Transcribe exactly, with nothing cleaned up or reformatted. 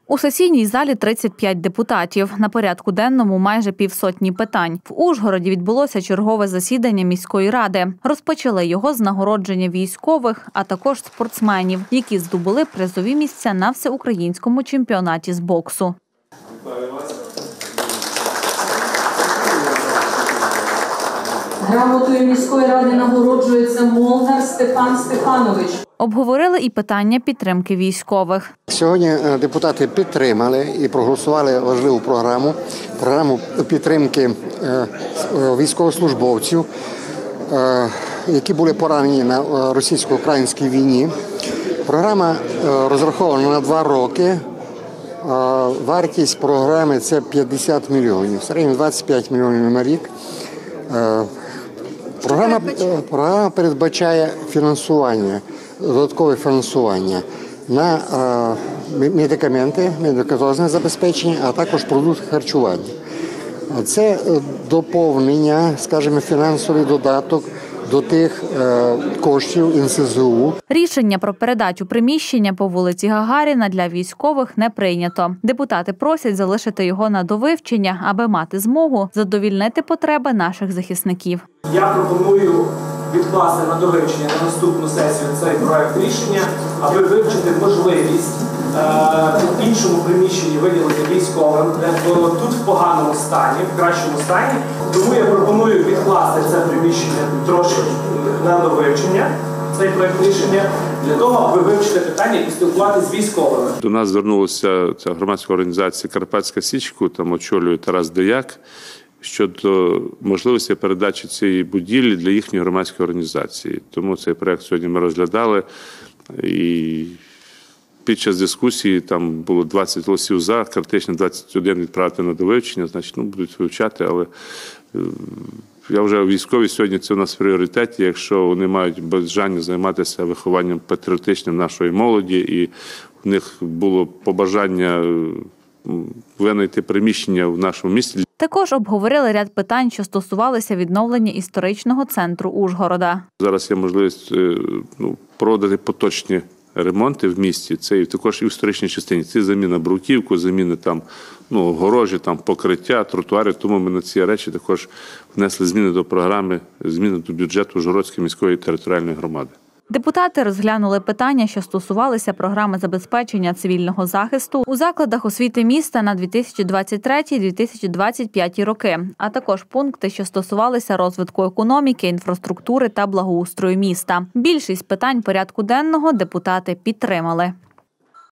У сесійній залі тридцять п'ять депутатів. На порядку денному майже півсотні питань. В Ужгороді відбулося чергове засідання міської ради. Розпочали його з нагородження військових, а також спортсменів, які здобули призові місця на всеукраїнському чемпіонаті з боксу. Грамотою міської ради нагороджується Молнар Степан Степанович. Обговорили і питання підтримки військових. Сьогодні депутати підтримали і проголосували важливу програму, програму підтримки військовослужбовців, які були поранені на російсько-українській війні. Програма розрахована на два роки. Вартість програми – це п'ятдесят мільйонів, в середньому двадцять п'ять мільйонів на рік. Програма, програма передбачає фінансування, додаткове фінансування на медикаменти, медикаментозне забезпечення, а також продукти харчування. Це доповнення, скажімо, фінансовий додаток до тих коштів ен ес зе у. Рішення про передачу приміщення по вулиці Гагаріна для військових не прийнято. Депутати просять залишити його на довивчення, аби мати змогу задовільнити потреби наших захисників. Я пропоную відкласти на довивчення на наступну сесію цей проект рішення, аби вивчити можливість в іншому приміщенні виділити військовим, тут в поганому стані, в кращому стані. Тому я пропоную відкласти це приміщення трошки на довивчення, цей проект рішення, для того, аби вивчити питання і спілкуватися з військовими. До нас звернулася ця громадська організація «Карпатська Січ», яку там очолює Тарас Деяк, щодо можливості передачі цієї будівлі для їхньої громадської організації. Тому цей проект сьогодні ми розглядали, і під час дискусії там було двадцять голосів за, критично двадцять один відправити на довивчення, значить, ну, будуть вивчати, але я вже військові сьогодні це у нас в пріоритеті, якщо вони мають бажання займатися вихованням патріотичним нашої молоді, і в них було побажання винайти приміщення в нашому місті. Також обговорили ряд питань, що стосувалися відновлення історичного центру Ужгорода. Зараз є можливість ну, проводити поточні ремонти в місті, це і також і в історичній частині. Це заміна бруківку, заміна там, ну, огорожі, там, покриття, тротуарів. Тому ми на ці речі також внесли зміни до програми, зміни до бюджету Ужгородської міської територіальної громади. Депутати розглянули питання, що стосувалися програми забезпечення цивільного захисту у закладах освіти міста на дві тисячі двадцять третій - дві тисячі двадцять п'ятий роки, а також пункти, що стосувалися розвитку економіки, інфраструктури та благоустрою міста. Більшість питань порядку денного депутати підтримали.